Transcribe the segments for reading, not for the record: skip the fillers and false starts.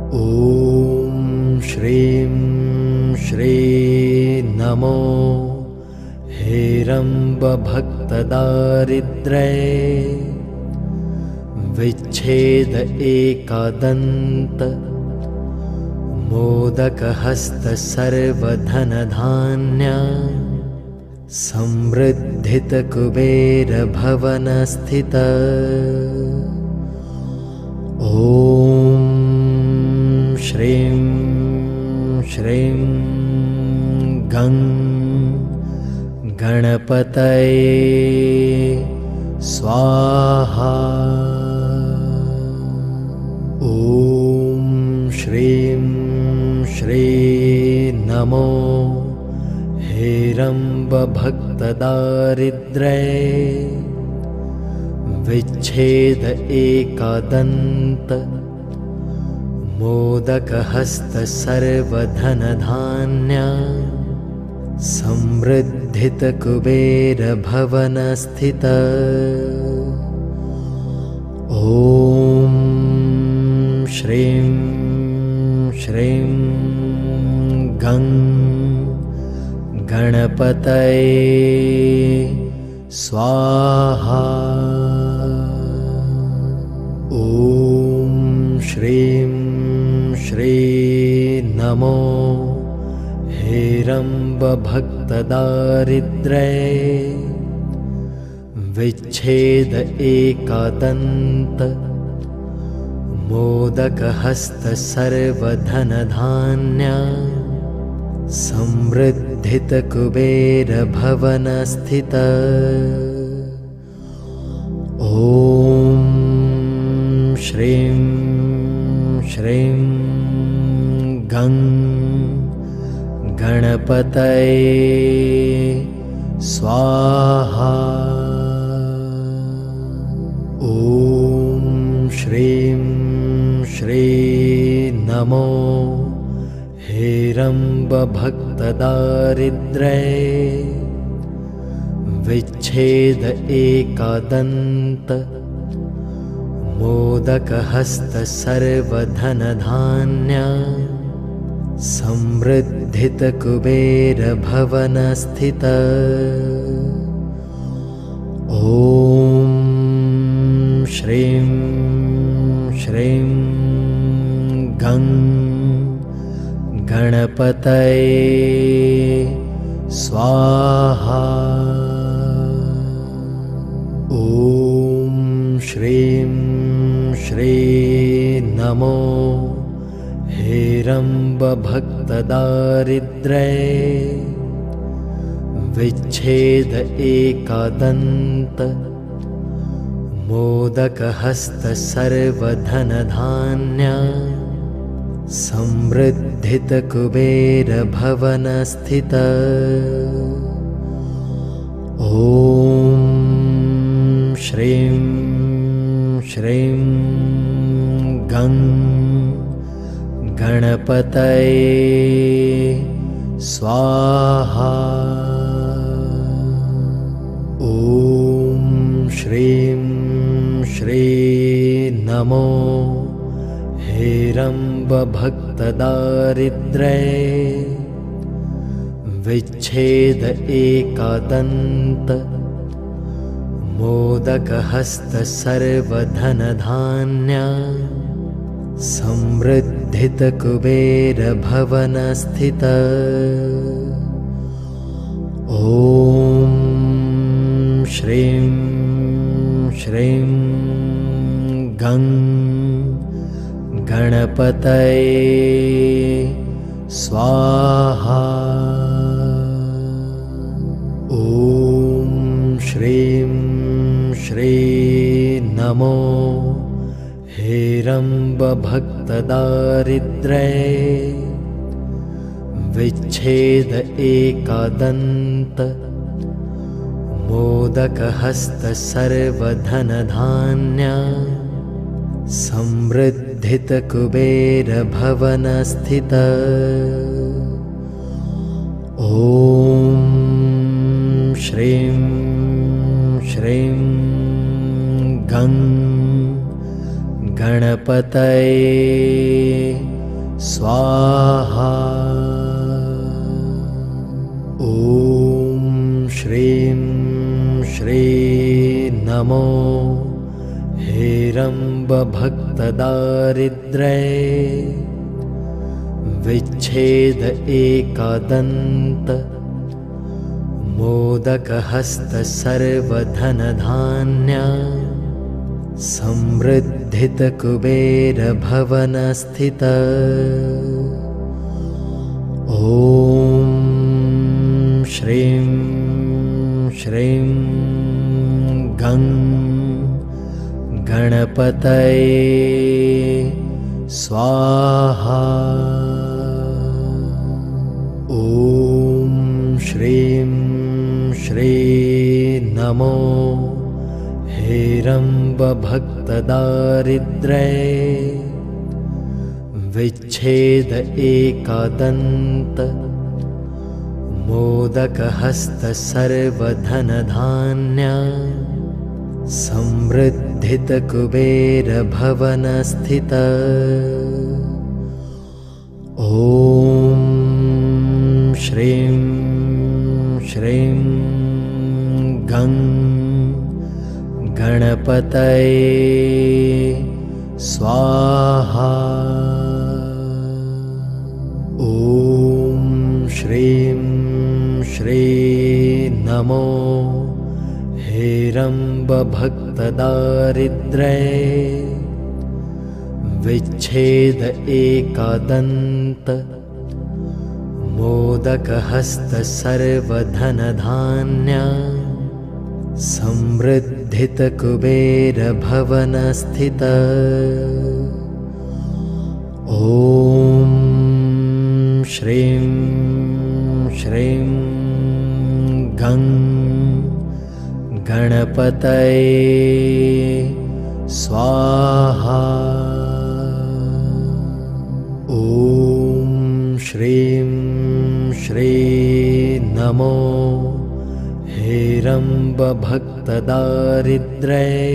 ॐ श्रीं श्री नमो हेरम्बभक्तदारिद्र्ये विच्छेद एकादन्त मोदकहस्त सर्वधनधान्य समृद्धित कुबेर भवन स्थित। ॐ श्रीं श्रीं गं गणपतये स्वाहा। ॐ श्रीं श्री नमो हेरम्बभक्तदारिद्र्ये विच्छेद एकादन्त मोदकहस्त सर्वधनधान्य समृद्धित कुबेर भवन स्थित। ॐ श्रीं श्रीं गं गणपतये स्वाहा। ॐ श्रीं श्री नमो हेरम्बभक्तदारिद्र्ये विच्छेद एकादन्त मोदकहस्त सर्वधनधान्य समृद्धित कुबेर भवन स्थित। ॐ श्रीं श्रीं गं गणपतये स्वाहा। ॐ श्रीं श्री नमो हेरम्बभक्तदारिद्र्ये विच्छेद एकादन्त मोदकहस्त सर्वधनधान्य समृद्धित कुबेर भवन स्थित। ॐ श्रीं श्रीं गं गणपतये स्वाहा। ॐ श्रीं श्री नमो हेरम्बभक्तदारिद्र्ये विच्छेद एकादन्त मोदकहस्त सर्वधनधान्य समृद्धित कुबेर भवन स्थित। ॐ श्रीं श्रीं गं गणपतये स्वाहा। ॐ श्रीं श्री नमो हेरम्बभक्तदारिद्र्ये विच्छेद एकादन्त मोदकहस्त सर्वधनधान्य समृद्धित कुबेर भवन स्थित। ॐ श्रीं श्रीं गं गणपतये स्वाहा। ॐ श्रीं श्री नमो हेरम्बभक्तदारिद्र्ये विच्छेद एकादन्त मोदकहस्त सर्वधनधान्य समृद्धित कुबेर भवन स्थित। ॐ श्रीं श्रीं गं गणपतये स्वाहा। ॐ श्रीं श्री नमो हेरम्बभक्तदारिद्र्ये विच्छेद एकदन्त मोदकहस्त सर्वधनधान्य समृद्धितकुबेरभवनस्थित। ॐ श्रीं श्रीं गं गणपतये स्वाहा। ॐ श्रीं श्री नमो हेरम्बभक्तदारिद्र्ये विच्छेद एकदन्त मोदकहस्त सर्वधनधान्य समृद्धितकुबेरभवनस्थित। ॐ श्रीं श्रीं गं गणपतये स्वाहा। ॐ श्रीं श्री नमो हेरम्बभक्तदारिद्र्ये विच्छेद एकदन्त मोदकहस्त सर्वधनधान्य समृद्धितकुबेरभवनस्थित। ॐ श्रीं श्रीं गं गणपतये स्वाहा। ॐ श्रीं श्री नमो हेरम्बभक्तदारिद्र्ये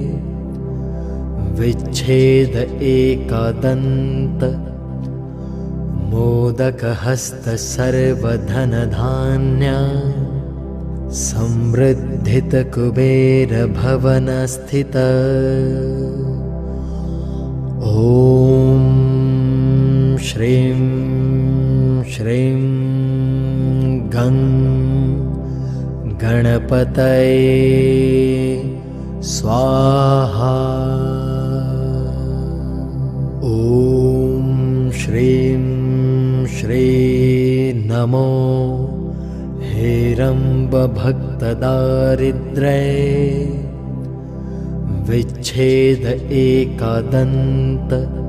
विच्छेद एकदन्त मोदकहस्त सर्वधनधान्य समृद्धितकुबेरभवनस्थित। ॐ श्रीं श्रीं गं गणपतये स्वाहा। ॐ श्रीं श्री नमो हेरम्बभक्तदारिद्र्ये विच्छेद एकदन्त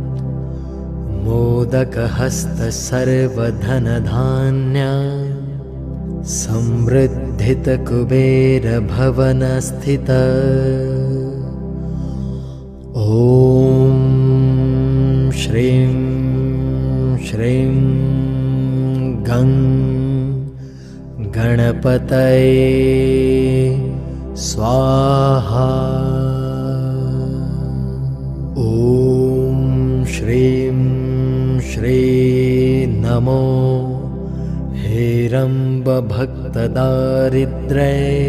मोदकहस्त सर्वधनधान्य समृद्धितकुबेरभवनस्थित। ॐ श्रीं श्रीं गं गणपतये स्वाहा। ॐ श्रीं श्री नमो हेरम्बभक्तदारिद्र्ये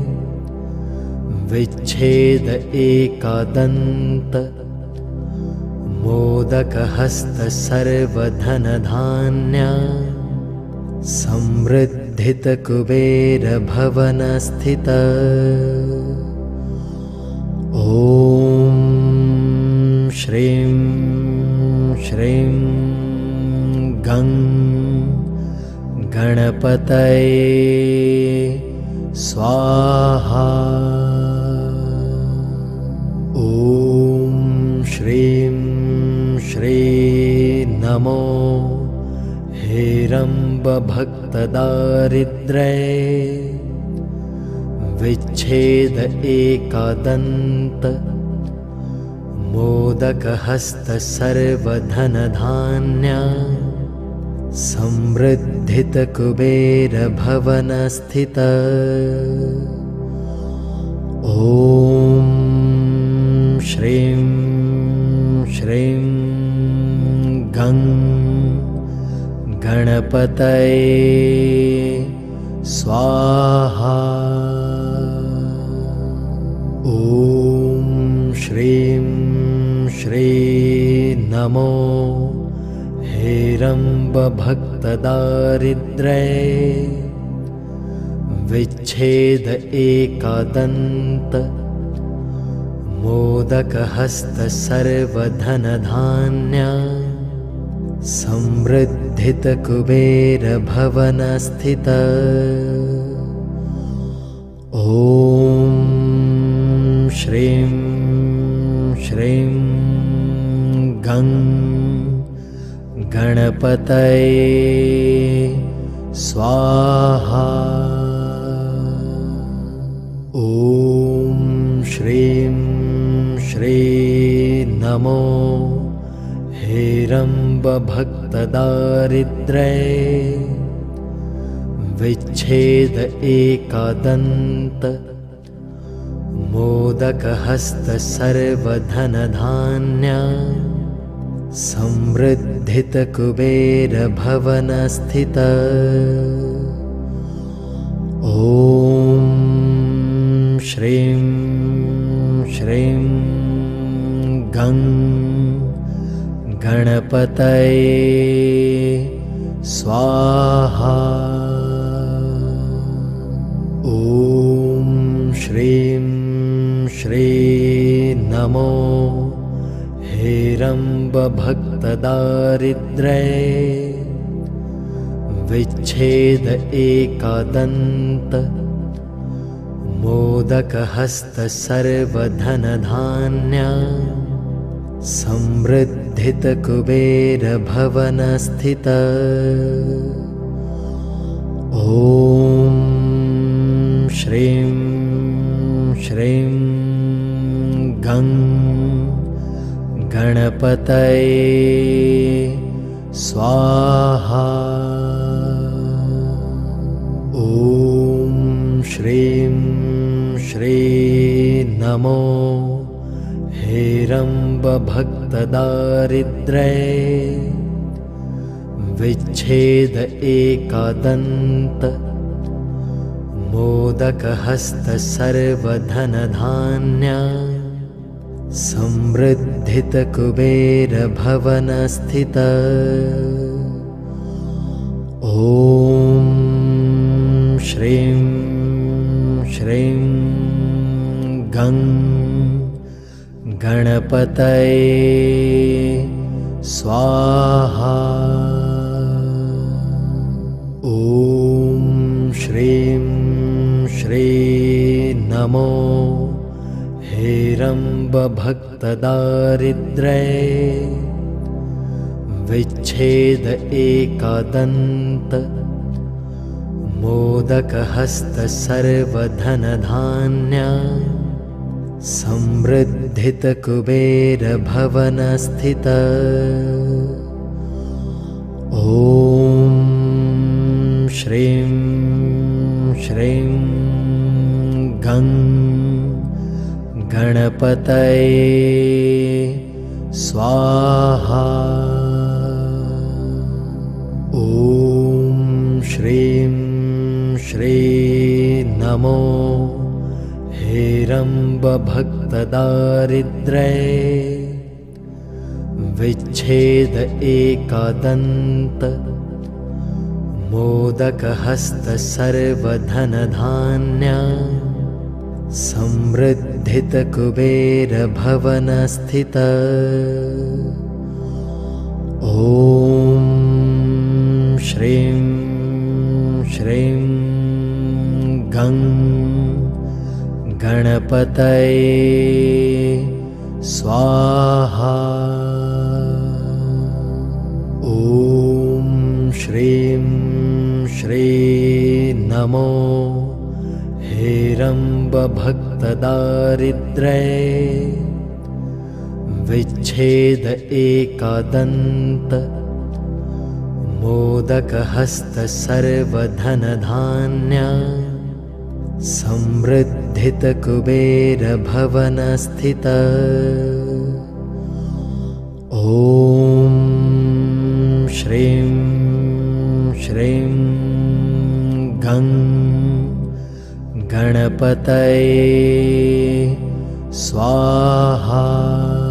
विच्छेद एकदन्त मोदकहस्त सर्वधनधान्य समृद्धितकुबेरभवनस्थित। ॐ श्रीं श्रीं गं गणपतये स्वाहा। ॐ श्रीं श्री नमो हेरम्बभक्तदारिद्र्ये विच्छेद एकदन्त मोदकहस्त सर्वधनधान्य समृद्धितकुबेरभवनस्थित। ॐ श्रीं श्रीं गं गणपतये स्वाहा। ॐ श्रीं श्री नमो हेरम्बभक्तदारिद्र्ये विच्छेद एकदन्त मोदकहस्त सर्वधनधान्य समृद्धितकुबेरभवनस्थित। ॐ श्रीं श्रीं गं गणपतये स्वाहा। ॐ श्रीं श्री नमो हेरम्बभक्तदारिद्र्ये विच्छेद एकदन्त मोदकहस्त सर्वधनधान्य समृद्धितकुबेरभवनस्थित। ॐ श्रीं श्रीं गं गणपतये स्वाहा। ॐ श्रीं श्री नमो हेरम्बभक्तदारिद्र्ये विच्छेद एकदन्त मोदकहस्त सर्वधनधान्य समृद्धितकुबेरभवनस्थित। ॐ श्रीं श्रीं गं गणपतये स्वाहा। ॐ श्रीं श्री नमो हेरम्बभक्तदारिद्र्ये विच्छेद एकदन्त मोदकहस्त सर्वधनधान्य समृद्धितकुबेरभवनस्थित। ॐ श्रीं श्रीं गं गणपतये स्वाहा। ॐ श्रीं श्री नमो हेरम्बभक्तदारिद्र्ये विच्छेद एकदन्त मोदकहस्त सर्वधनधान्य समृद्धितकुबेरभवनस्थित। ॐ श्रीं श्रीं गं गणपतये स्वाहा। ॐ श्रीं श्री नमो हेरम्बभक्तदारिद्र्ये विच्छेद एकदन्त मोदकहस्त सर्वधनधान्य समृद्धितकुबेरभवनस्थित। ॐ श्रीं श्रीं गं गणपतये स्वाहा। ॐ श्रीं श्री नमो हेरम्बभक्तदारिद्र्ये विच्छेद एकदन्त मोदकहस्त सर्वधनधान्य समृद्धितकुबेरभवनस्थित। ॐ श्रीं श्रीं गं गणपतये स्वाहा।